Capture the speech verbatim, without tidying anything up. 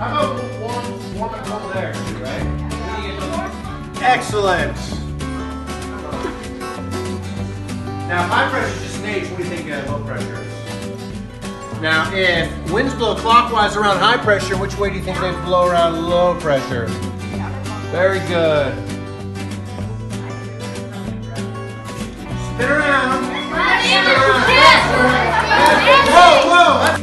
How about warm, warm and cold air, right? Excellent. Now, high pressure is just an H. What do you think uh, low pressure is? Now, if winds blow clockwise around high pressure, which way do you think they blow around low pressure? Very good. Spin around. Spin around. Whoa, whoa.